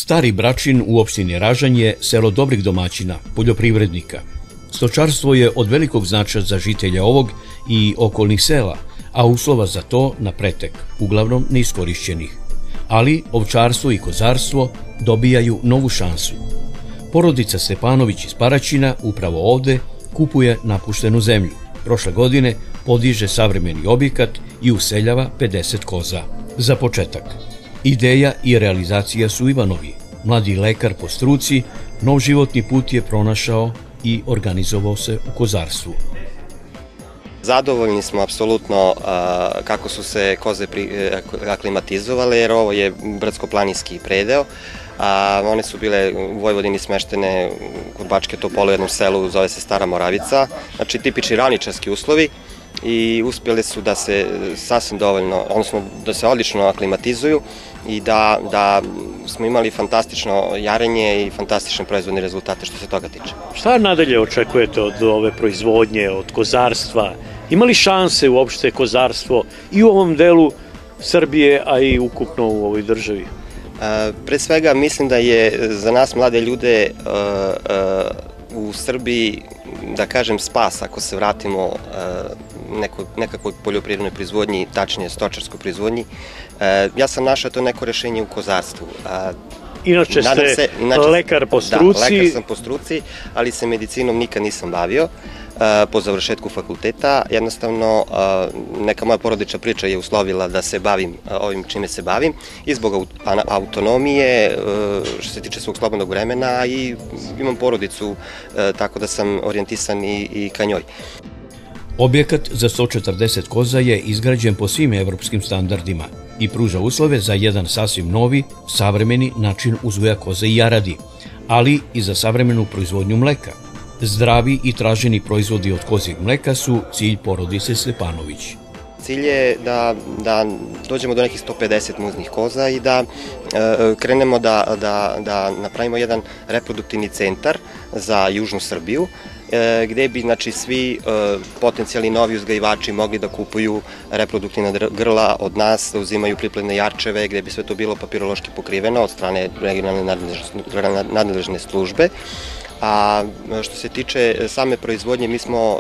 Stari Bračin u opštini Ražanj je selo dobrih domaćina, poljoprivrednika. Stočarstvo je od velikog značaja za žitelje ovog i okolnih sela, a uslova za to na pretek, uglavnom neiskorišćenih. Ali ovčarstvo i kozarstvo dobijaju novu šansu. Porodica Stepanović iz Paraćina upravo ovde kupuje napuštenu zemlju. Prošle godine podiže savremeni objekat i useljava 50 koza. Za početak, ideja i realizacija su Ivanovi. Mladi lekar po struci, nov životni put je pronašao i organizovao se u kozarstvu. Zadovoljni smo apsolutno kako su se koze aklimatizovale, jer ovo je brdsko-planinski predeo. One su bile u Vojvodini smeštene kod Bačke Topole u jednom selu, zove se Stara Moravica, znači tipični ravničarski uslovi, i uspjeli su da se sasvim dovoljno, odnosno da se odlično aklimatizuju i da smo imali fantastično jarenje i fantastične proizvodne rezultate što se toga tiče. Šta nadalje očekujete od ove proizvodnje, od kozarstva? Ima li šanse uopšte kozarstvo i u ovom delu Srbije, a i ukupno u ovoj državi? Pre svega mislim da je za nas mlade ljude u Srbiji, da kažem, spas ako se vratimo nekakvoj poljoprivrednoj proizvodnji, tačnije stočarskoj proizvodnji. Ja sam našao to neko rešenje u kozarstvu. Inače ste lekar po struci. Da, lekar sam po struci, ali se medicinom nikad nisam bavio. Po završetku fakulteta, jednostavno neka moja porodična priča je uslovila da se bavim ovim čime se bavim i zbog autonomije što se tiče svog slobodnog vremena, i imam porodicu, tako da sam orijentisan i ka njoj. Objekat za 140 koza je izgrađen po svim evropskim standardima i pruža uslove za jedan sasvim novi, savremeni način uzgoja koza i jaradi, ali i za savremenu proizvodnju mleka. Zdravi i traženi proizvodi od kozjeg mleka su cilj porodice Stepanović. Cilj je da dođemo do nekih 150 muznih koza i da krenemo da napravimo jedan reproduktivni centar za južnu Srbiju, gde bi svi potencijalni novi uzgajivači mogli da kupuju reproduktivna grla od nas, da uzimaju priplodne jarčeve, gde bi sve to bilo papirološki pokriveno od strane regionalne nadležne službe. A što se tiče same proizvodnje, mi smo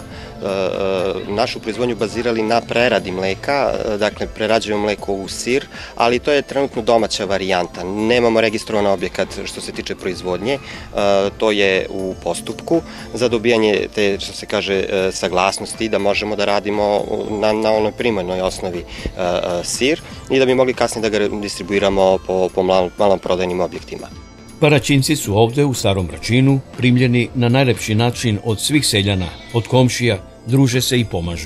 našu proizvodnju bazirali na preradi mleka, dakle prerađujemo mleko u sir, ali to je trenutno domaća varijanta. Nemamo registrovan objekat što se tiče proizvodnje, to je u postupku za dobijanje te, što se kaže, saglasnosti da možemo da radimo na onoj primarnoj osnovi sir i da bi mogli kasnije da ga distribuiramo po malom prodajnim objektima. Paraćinci su ovde u Starom Bračinu primljeni na najlepši način od svih seljana, od komšija, druže se i pomažu.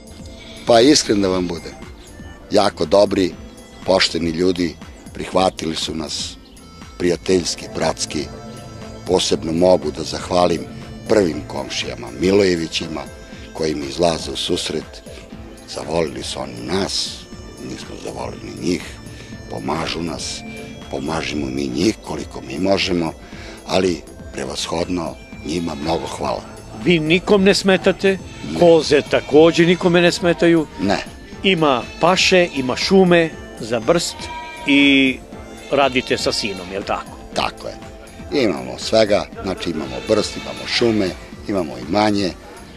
Pa iskren da vam budem, jako dobri, pošteni ljudi, prihvatili su nas prijateljski, bratski. Posebno mogu da zahvalim prvim komšijama, Milojevićima, koji mi izlaze u susret. Zavolili su oni nas, mi smo zavolili njih, pomažu nas. Pomažimo mi njih koliko mi možemo, ali prevashodno njima mnogo hvala. Vi nikom ne smetate, koze takođe nikome ne smetaju. Ne. Ima paše, ima šume za brst i radite sa sinom, je li tako? Tako je. Imamo svega, znači imamo brst, imamo šume, imamo imanje.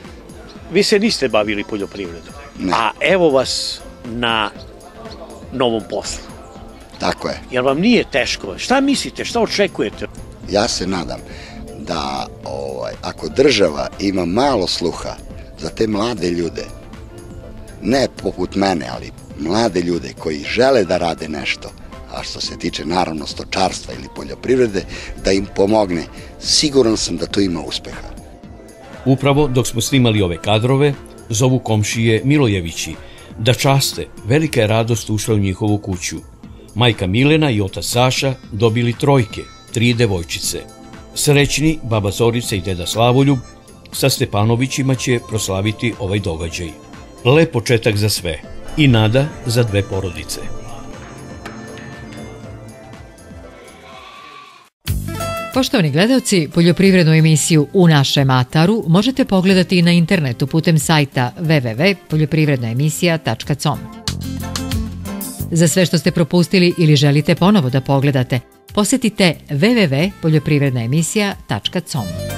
Vi se niste bavili poljoprivredom, a evo vas na novom poslu. Tako je. Jer vam nije teško? Šta mislite? Šta očekujete? Ja se nadam da ako država ima malo sluha za te mlade ljude, ne poput mene, ali mlade ljude koji žele da rade nešto, a što se tiče naravno stočarstva ili poljoprivrede, da im pomogne, siguran sam da to ima uspeha. Upravo dok smo snimali ove kadrove, zovu komšije Milojevići da časte. Velika je radost ušla u njihovu kuću. Majka Milena i otac Saša dobili 3, 3 devojčice. Srećni baba Zorica i deda Slavoljub sa Stepanovićima će proslaviti ovaj događaj. Lep početak za sve i nada za 2 porodice. Poštovani gledalci, poljoprivrednu emisiju U našem ataru možete pogledati i na internetu putem sajta www.poljoprivrednaemisija.com. Za sve što ste propustili ili želite ponovo da pogledate, posetite www.poljoprivrednaemisija.com.